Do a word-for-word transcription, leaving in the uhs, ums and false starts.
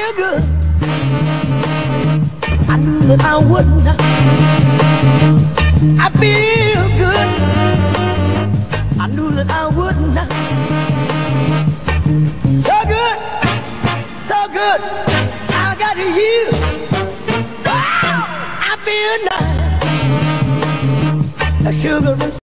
feel good. I knew that I would not. I feel good. I knew that I would not. So good, so good. I got you. Wow, I feel nice. The sugar and